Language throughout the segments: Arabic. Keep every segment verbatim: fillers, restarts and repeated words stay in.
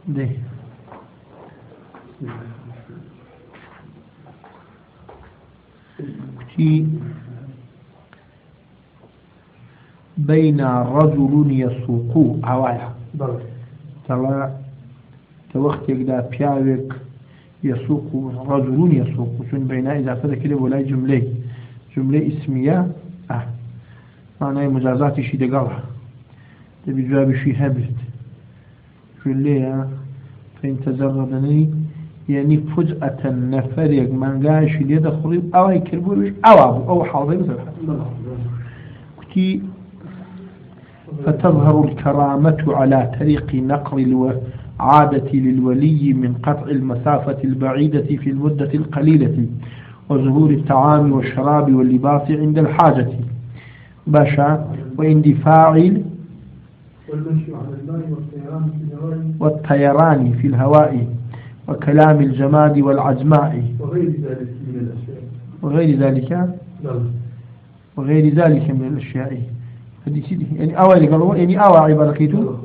ده بين رجل يسوق عوايا ترى توقت يقدر بيعرك يسوق رجل يسوق شون بين إذا فذا كده ولا جملة جملة اسمية آه معناه مجازات شيء دقالها تبي جواب شيء هبلت شو اللي فإن تجردني يعني فجأة النفر يجمع قاش اللي يدخل أو يكربوش أو أو حاضر كتي فتظهر الكرامة على طريق نقل العادة للولي من قطع المسافة البعيدة في المدة القليلة وظهور الطعام والشراب واللباس عند الحاجة باشا واندفاع والطيران في الهواء وكلام الجماد والعجماء وغير ذلك من الأشياء وغير ذلك وغير ذلك من الأشياء هذه سيدي يعني أول قالوا يعني أول عباركيته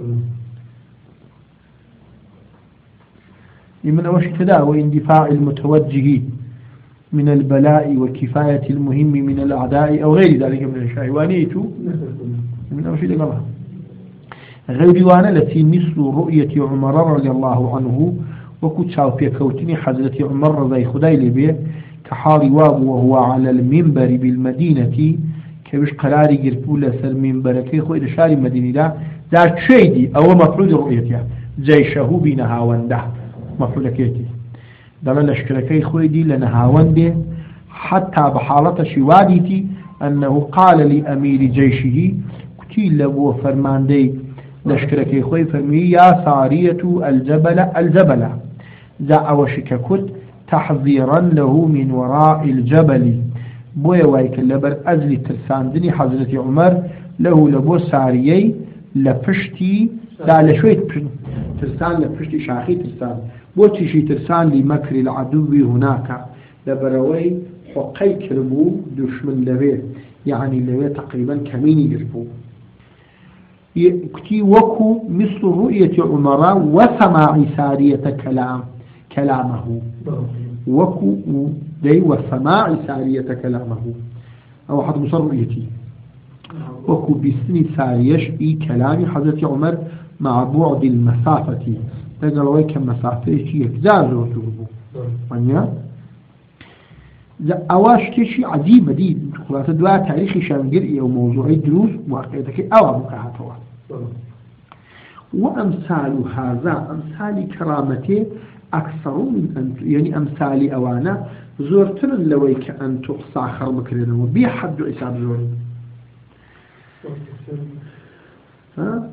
من أول شيء واندفاع المتوجه من البلاء وكفاية المهم من الأعداء أو غير ذلك من الأشياء وانيته من أول شيء قالها غير وانا التي مثل رؤية عمر رضي الله عنه وكتشاو في كوتني حضرة عمر رضي خداي لبيه كحال واب وهو على المنبر بالمدينة كبش قراري قربولة سر منبر كي خوي لشاري مدينة دا دا شيدي أو مفعول رؤيته جيشه بنهاونده مفعول كيتي دل لشكركي خوي دي لنهاونده حتى بحالة شواديتي أنه قال لأمير جيشه كتيل لبو فرماندي لشكركي خوي فرمي يا سارية الجبل الجبل ذا أوشك كت تحذيرا له من وراء الجبل بويا وايك لبر أزل ترساندني حضرة عمر له لبو ساريي لفشتي لا لشوي ترسان لفشتي شاخي ترسان بوتشي ترسان لمكر العدو هناك لبروي حقي كربو دشمن لبيه يعني لبيه تقريبا كمين يربو كتي وكو مثل رؤية عمر وسماع سارية كلام كلامه وكو دي وسماع سارية كلامه أو حد مصر رؤيتي وكو بسن ساريش إي كلام حضرة عمر مع بعد المسافة تقال ويك مسافة يكزاز وتوبو ونيا أواش كشي عجيبة دي خلاصة دواء تاريخي شانقر أو موضوعي دروس مؤقتك أو مكاهاتها وأمثال هذا أمثال كرامته أكثر من أن يعني أمثال أوانا زورتر لويك أن تقصى خربك لنا وبيحد عساب زور ها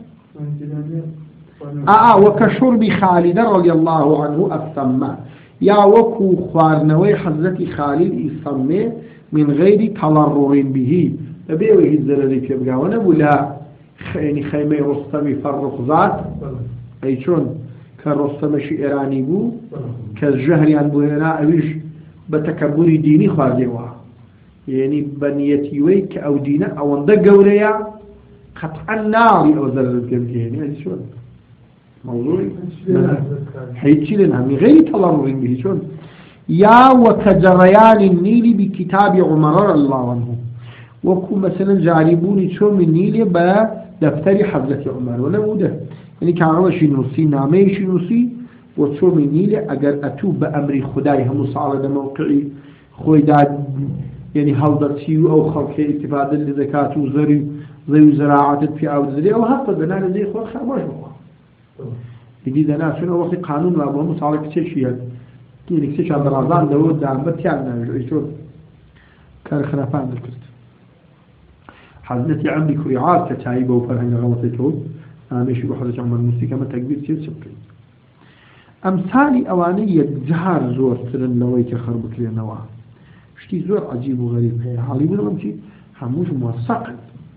آه وكشرب خالد رضي الله عنه الثمّ يا وكو خوارنوي حضرة خالد يسمى من غير تضرر به أبيه الزلالي كبقى ونبلا يعني خيمة رستمي فرق ذات أي شون كرستم شئراني بو كالجهر عن بوهنا أويش بتكبر ديني خارجوا يعني بنيتي ويك أو دينا أو اندق قوليا قطع النار أو زلال كبقى يعني أي شون موضوعي حيتشي لنا من غير تضرر به شون يا وكجريان النيل بكتاب عمر رضي الله عنه وكو مثلا جاربوني شو من النيل بدفتر حضرة عمر ولا وده يعني كان عمر شنوسي نامي شنوسي وشو من النيل اگر اتوب بأمر خداي هم صعد موقعي خوي داد يعني هالدرتي او خلقي استفادة لزكاة وزري زي زراعة في عود زري او حتى بنانا زي خواه خاموش بقى يجي أنا شنو وقت قانون ما بهم صار كتير يعني كي كتير على رمضان ده ودعم بتيعنا يشوف كان خلافان بالكرت حضرتي عمي كريعات كتايبه وفرهن غلطتهم أنا ماشي بحضرتي عمر الموسيقى كما تكبير كتير سبكي أمثالي أوانية جهار زور ترن لويك خربك لي نوع شتي زور عجيب وغريب هي حالي بنا ممشي حموش موثق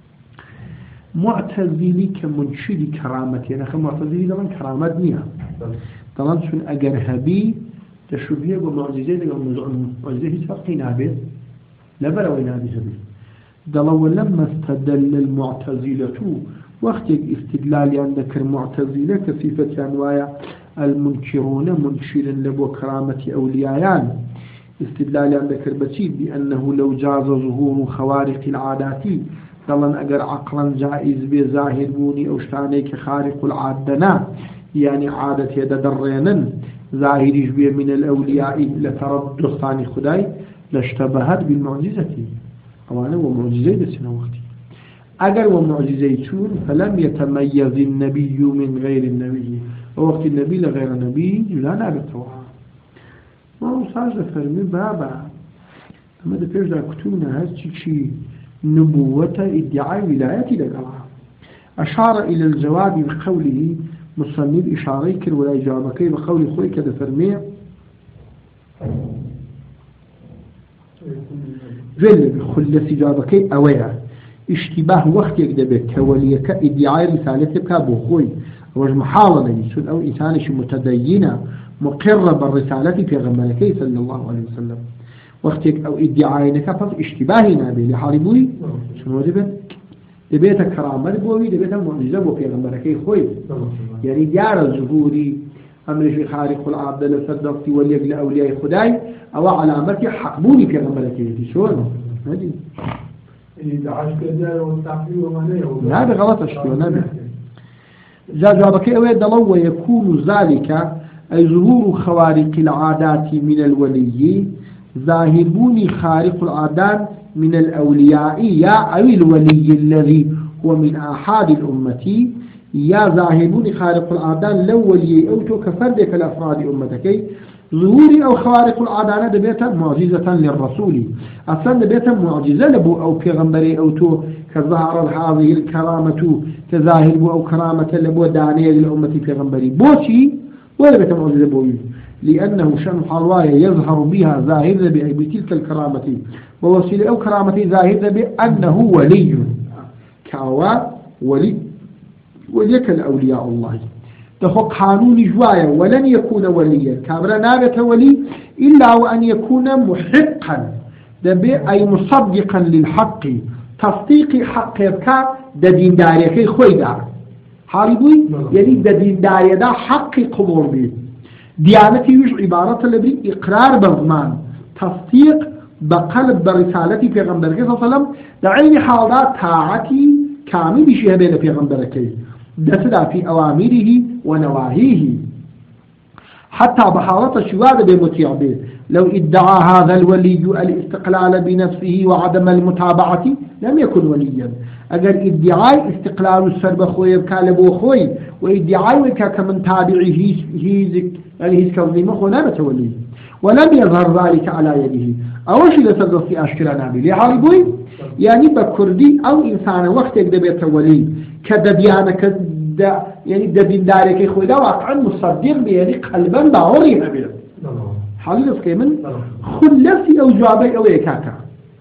معتزلي كمنشدي كرامتي أنا خم معتزلي طبعا كرامات نيها طبعا شون أجر هبي تشوفيه بمعجزة لقى معجزة هي فرق نابه لا بلا وين هذه هبي دلو لما استدل المعتزلة وقت استدلال عندك المعتزلة كصفة أنواع المنكرون منشرا لبو كرامة أولياءان استدلالا ذكر بأنه لو جاز ظهور خوارق العادات طبعا أجر عقلا جائز بظاهر بوني أو شتانيك خارق العادنا يعني عادة يدرينا ظاهر يشبه من الأولياء لترد دستان خداي لاشتبهت بالمعجزة أولا ومعجزة بسنا وقتي أجر ومعجزيتون فلم يتميز النبي من غير النبي ووقت النبي لغير النبي لا نابتوها ما هو ساجة فرمي بابا أما ده فيش دا كتونا هذا شيء نبوة ادعاء ولاية لقلها أشار إلى الجواب بقوله مصنف إشاري كر ولا إجابك بقول خوي كده فرمي جل بخلص إجابك أويا اشتباه وقت يقدبك كوليك ادعاء رسالتك بخوي وج محاولة يسود أو إنسانش متدينة مقرة بالرسالة في غمالك صلى الله عليه وسلم وقتك أو ادعاء فقط اشتباهي نابي لحاربوي شنو دبت دبيت كرامة بوي دبيت معجزة وفي غمالك خوي يعني ديار الظهوري أمر في خارق العبد لصدقتي وليقل أولياء خداي أو علامتي حقبوني في غمالك شو هذه إذا عاش كذا والتعفير وما هذا غلط أشكو نبي جابك أوي دلو ويكون ذلك أي ظهور خوارق العادات من الولي ظاهرون خارق العادات من الأولياء يا أو الولي الذي هو من آحاد الأمة يا ظاهرون خارق العادات لو ولي أو كفردك الأفراد أمتك ظهور أو خوارق العادات دبيت معجزة للرسول أصلا دبيت معجزة لبو أو پیغمبري أو تو كظهر هذه الكرامة كظاهر بو أو كرامة لبو دانية للأمة پیغمبري بوشي ولا بيت معجزة بوي لأنه شأن حرواية يظهر بها ظاهر بتلك الكرامة ووسيلة أو كرامة ظاهر بأنه ولي كاوا ولي وليك الأولياء الله تخو قانون جوايا ولن يكون وليا كابرا نابت ولي إلا وأن يكون محقا دبي أي مصدقا للحق تصديق حق يبكى دين داريكي خوي دار حالبوي يعني دين داري دا حق قبول به ديانتي وش عبارة لبي إقرار بالضمان تصديق بقلب برسالتي في غنبرك صلى الله عليه وسلم دعيني حالات طاعتي كامل شيء بين في غنبرك دسدا في أوامره ونواهيه حتى بحالة الشواد بمطيع به لو ادعى هذا الولي الاستقلال بنفسه وعدم المتابعة لم يكن وليا أجر ادعاء استقلال السرب خوي بكالبو خوي وادعاء كمن تابعه هيزك يعني هيز كظيمة خونا بتولي ولم يظهر ذلك على يده أول شيء لسدر في أشكال نابي لحالبوي يعني بكردي أو إنسان وقت يقدر يتولي كدبيانة كد يعني دبين دارك خوي ده واقعا مصدق بيعني قلبا باوري نبيه حالي كيمن خلصي أو جوابي أو يكاكا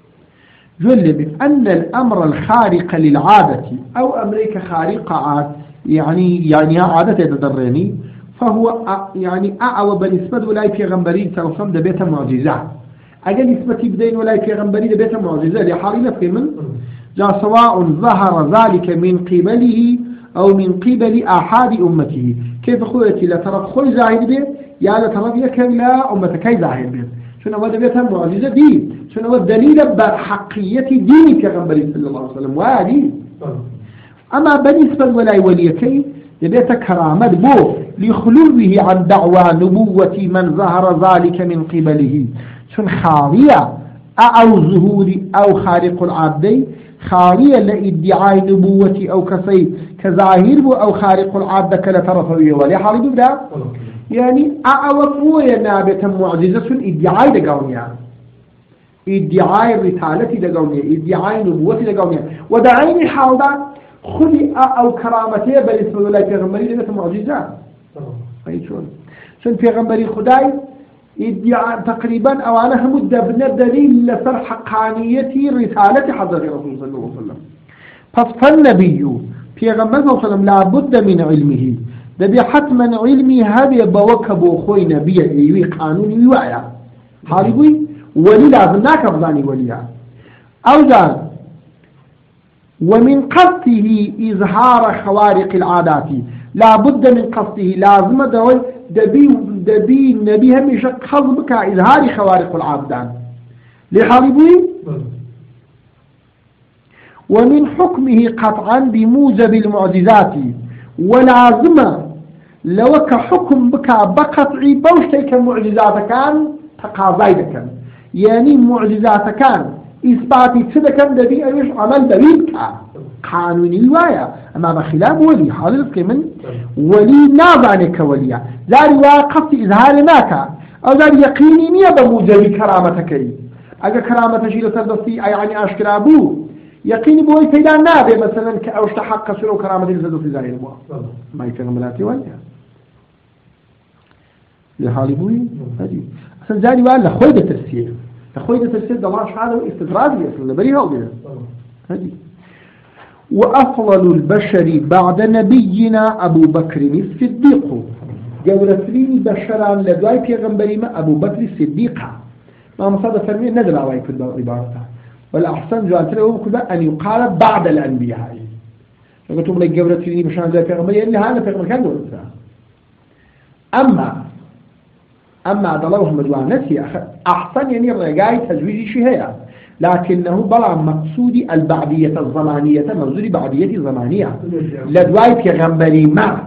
جل بأن الأمر الخارق للعادة أو أمريكا خارقة عاد يعني يعني عادة يتدرني فهو يعني أعوى بالنسبة ولا في غنبري تلصم ده بيت معجزة أجل نسبة بدين ولا في غنبري ده بيت معجزة لحالي كيمن جاء سواء ظهر ذلك من قبله أو من قبل أحد أمته كيف خويتي لا ترى خوي زاهد به يا لا ترى يك لا أمتك زاهد به شنو هذا بيت معجزة دي شنو هو الدليل بحقية دين كغنبري صلى الله عليه وسلم وادي أما بالنسبة ولا وليكي بيت كرامة بو لخلوه عن دعوى نبوة من ظهر ذلك من قبله شن خاوية أو ظهور أو خارق العادي خالية لإدعاء نبوة أو كسي كظاهر أو خارق العادة كلا طرفوية ولا حالي بدا يعني أعوى نابة معجزة إدعاء دقونيا إدعاء الرسالة دقونيا إدعاء نبوة دقونيا ودعيني حالدا خلي أو كرامتي بل اسم الله في غمري لنة معجزة أي شون شون في غمري خداي ادعاء تقريبا أو أنا مدة دليل لسر حقانية رسالة حضرة رسول صلى الله عليه وسلم فالنبي في غمرة صلى الله عليه وسلم لا بد من علمه دبي حتما علمي هذا بوكب أخوي نبي أيوي قانون يوعي حالبوي ولي لازم ناكب ظاني وليا أو ذا ومن قصده إظهار خوارق العادات لا بد من قصده لازم دوي دبي دبي النبي هميشه قصد بك إظهار خوارق العادة لحالبوي ومن حكمه قطعا بموجب المعجزات ولازم لو كحكم بك بقطعي بوشتي كمعجزات كان تقاضي كان يعني معجزات كان إثباتي كذا كان دبي أيش عمل دبي قانوني الواية أما بخلاف ولي حالك من ولي ناظرك وليا ذا واقف إظهار ناك أو ذا يقيني نية بموجب كرامتك أجا كرامة شيء لتردسي يعني أشكر أبوه يقيني بوي تيدا نابي مثلا كأوش تحقق سلو كرامة لزدو في ذلك ما يكون ملاتي وليا لحالي بوي هذه أصلا ذا ولا خويدة ترسيه خويدة ترسيه الله سبحانه استدراجي أصلا بريها وبيها هذه وأفضل البشر بعد نبينا أبو بكر الصديق جورترين بشرا لدواي پیغمبري ما أبو بكر الصديق ما مصادة فرمي ندل عواي كل عبارته والأحسن جوانتر هو كذا أن يقال بعد الأنبياء قلتم لك جورترين بشرا لدواي پیغمبري إلا هذا پیغمبر كان دولتها أما أما عبد الله محمد وعنتي أحسن يعني الرجاي تزويج شهية لكنه بلع مقصودي البعدية الزمانية منظوري بعدية زمانية لدواي پیغمبري ما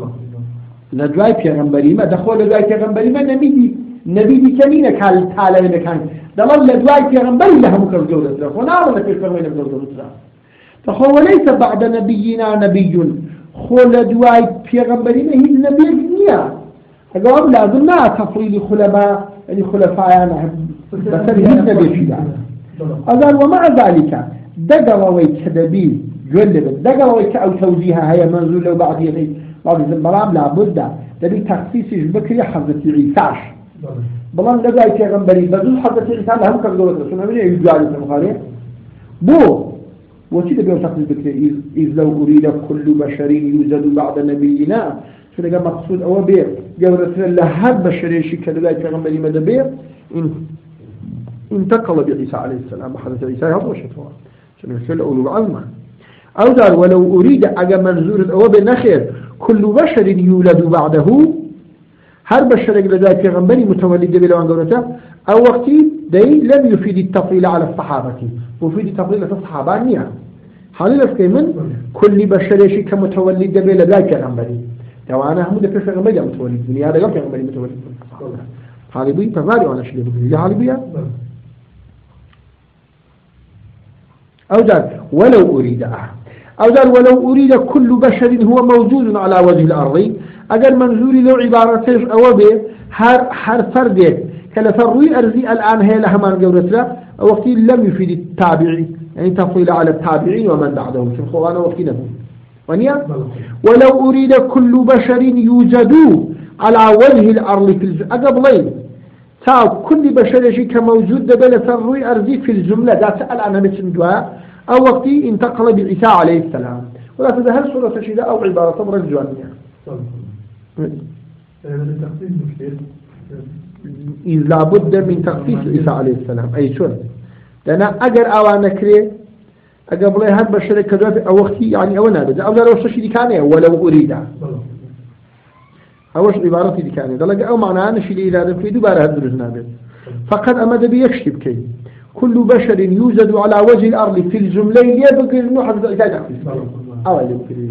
لدواي پیغمبري ما دخول لدواي پیغمبري ما نبيدي نبيدي كمينة كان تعالى لمكان دلال لدواي پیغمبري لها مكر جودة رخ ونعرض لك الفرمين بجودة رخ فهو ليس بعد نبينا نبي خول لدواي پیغمبري ما هي نبي الدنيا أقول لازم لا تفضيل خلفاء يعني خلفاء بس هي نبي فيها أذن ومع ذلك دقر ويتدبير جلب دقر ويت أو توجيهها هي منزول لو بعض يدي بعض الزمرام لابد تبي تخصيص بكري حضرة عيساش بلان لقاي كغنبري بدون حضرة عيسى لهم كقولة رسولنا من يجعل في المخالف بو وشي تبي تخصيص بكري إذ لو أريد كل بشر يوجد بعد نبينا شو لقى مقصود أو بير قال رسول الله هذا بشر شيء كذا كغنبري ماذا بير إن انتقل بعيسى عليه السلام حدث عيسى هذا شتوى شنو يسأل أولو العلمة أو ذا ولو أريد أجا منزور أو بنخير كل بشر يولد بعده هر بشر لذلك غنبري متولد بلا عن قولته أو وقتي دي لم يفيد التفضيل على الصحابة وفيد التفضيل على الصحابة نيا حالي لفكي من كل بشر شيء كمتولد بلا ذلك غنبري توانا هم دفع في غنبري متولد بني هذا غير غنبري متولد حالي بي تفاري وانا شلي بي حالي بيها أو ذلك ولو أريد أحد أو ذلك ولو أريد كل بشر هو موجود على وجه الأرض أجل منزوري له عبارتين أو به هر هر فرد كالفروي أرزي الآن هي لها من جورتها وقت لم يفيد التابعي يعني تفضيل على التابعين ومن بعدهم في القرآن وقت نبو ونيا ولو أريد كل بشر يوجد على وجه الأرض في الجملة أقبلين تاو كل بشر شيء كموجود دبل فروي أرزي في الجملة ذات الآن مثل دعاء أو وقت انتقل بعيسى عليه السلام ولا تظهر صورة شيء أو عبارة مرة جوانية إذ لابد من تخصيص عيسى عليه السلام أي شون لأن أجر أو نكري أقبل هذا بشر كذا أو وقت يعني أو نابد أو لا لو شيء كان ولو أريد أوش عبارة دي كانت دلق أو معناه أن شيء إذا في دوباره هدرج نابل فقد أمد بيكشف كي كل بشر يوجد على وجه الأرض في الجملة يبقى إنه حدث إجازة أو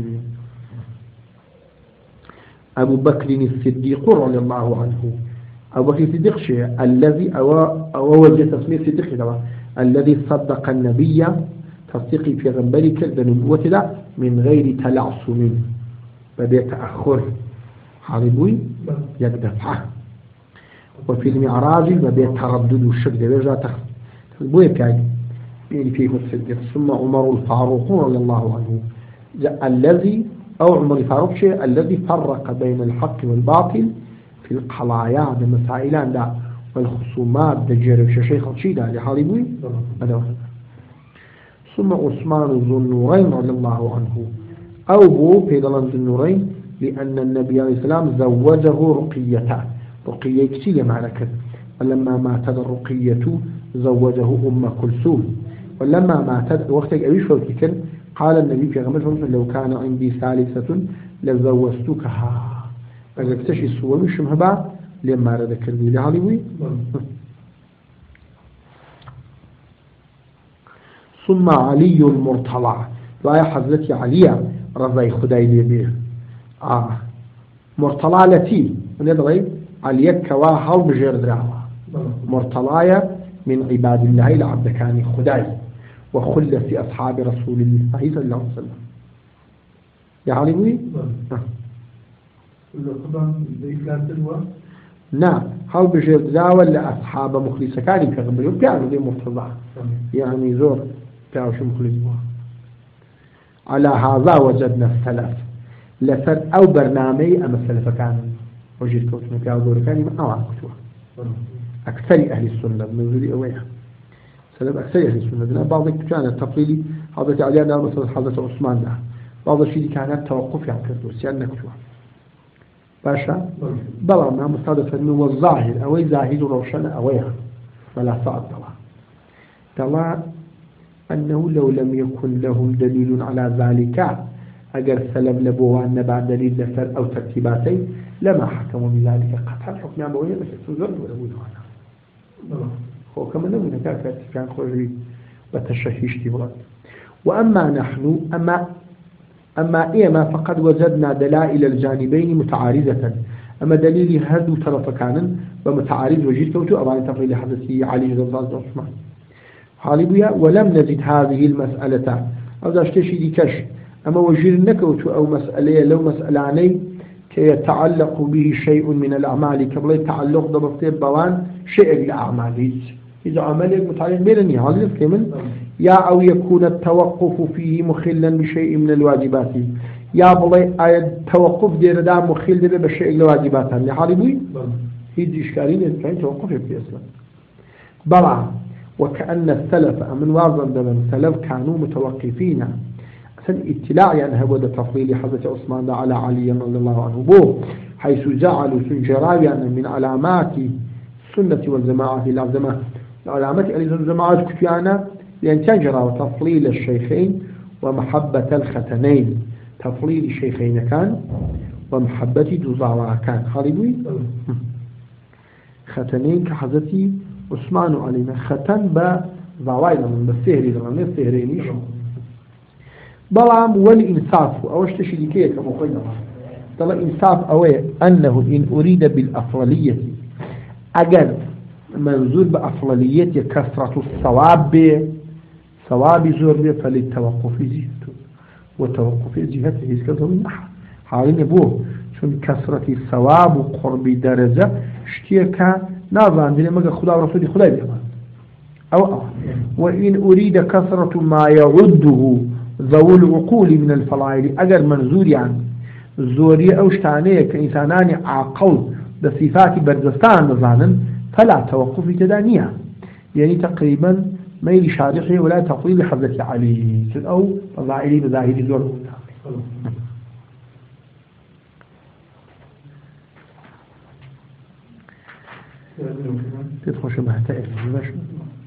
أبو بكر الصديق رضي الله عنه أبو بكر الصديق شيء الذي أو أو وجه تصميم الصديق الذي صدق النبي تصديقي في غنبري كالبنبوة من غير تلعصم وبيتأخر حاربوي يدفعه وفي المعراج ببيت تردد والشك بيرجع تخبوه كاي بين فيه الصديق ثم عمر الفاروق رضي الله عنه الذي أو عمر الفاروق شيء الذي فرق بين الحق والباطل في القضايا بمسائل دا والخصومات دجير شيخ شيدا لحاربوي ثم عثمان ذو النورين رضي الله عنه أو بو في ذو النورين لأن النبي عليه السلام زوجه رقيته رقية كتير معنى كذا ولما ماتت الرقية زوجه أم كلثوم ولما ماتت وقت أيش فوتكن قال النبي في غمرة لو كان عندي ثالثة لزوجتكها أجبتشي السوى مش مهبا لما ردك البيل عليوي ثم علي المرتضى رأي حضرتي علي رضي خداي لبيه آه مرتضى التي ندري علي كواها وبجير دراوة مرتضى من عباد الله لعبد كان خداي وخلة أصحاب رسول الله صلى الله عليه وسلم يا عليوي نعم هل بجير دراوة لأصحاب مخلصة كان كغمريو كانوا دي مرتضى يعني زور كانوا شو مخلص على هذا وجدنا السلف لسر أو برنامج أما السلف كان وجد كوتنا كأو كان ما أوعى كتوه أكثر أهل السنة من ذي أويها سلف أكثر أهل السنة بعض كان التقليدي حضرت علينا مثلا حضرت عثمان ده بعض الشيء كان التوقف يعني كردوس يعني كتوه باشا بلا ما مستعد فإنه الظاهر أو ظاهر روشن أويها ولا صعد طبعا طبعا أنه لو لم يكن لهم دليل على ذلك أجر سلم لبوه أن بعد دليل لسر أو ترتيباتي لما حكموا بذلك قطع الحكم عموية بس تزر ولا ويدوانا هو كما نقول نكاك كان خرجي وتشهيش تبغى وأما نحن أما أما إيما فقد وجدنا دلائل الجانبين متعارضة أما دليل هذا طرف كان ومتعارض وجدت وتو أبعاد تفضيل حدثي علي رضي الله عنه حالبيا ولم نجد هذه المسألة أو ذا اشتشي دي كش أما وجر نكوت أو مسألة لو مسألاني كي يتعلق به شيء من الأعمال قبل يتعلق ضبطيب بوان شيء الأعمال إذا عملك متعلق بينني هذا كمن يا أو يكون التوقف فيه مخلا بشيء من الواجبات يا بلي التوقف دير دا مخل دير بشيء الواجبات اللي حالبي هيد إشكالين كان توقف في أصلا بلع وكأن السلف من واضح دمن السلف كانوا متوقفين الاطلاع يعني هو ده تفضيل حضرة عثمان على علي رضي الله عنه بو حيث جعلوا سنجراب يعني من علامات السنة والجماعة العظمة علامات الجماعات كتيانا لأن تجرى تفضيل الشيخين ومحبة الختنين تفضيل الشيخين كان ومحبة جزاوة كان خالبوي ختنين كحضرتي عثمان علينا ختن بضواينا من بالسهري لما السهرينيش بلعم والإنصاف أوش تشريكية كما قلنا طلع إنصاف أوي أنه إن أريد بالأفضلية أجل منظور بأفضلية كثرة الصواب صواب زور فللتوقف جهته وتوقف جهته يسكته من أحد حالين بوه شون كثرة الصواب وقرب درجة اشتيكا نظام دي لما خدا ورسولي خدا بيمان أو أو وإن أريد كثرة ما يعده ذو العقول من الفضائل أجر منزور يعني الزورية أو شتانية كإنسانان عقل بصفات بردستان نظانا فلا توقف تدانيها يعني تقريبا ما يلي شارحه ولا تقويل حضرة عليه أو فضائلي بظاهر زور تدخل شبه تأثير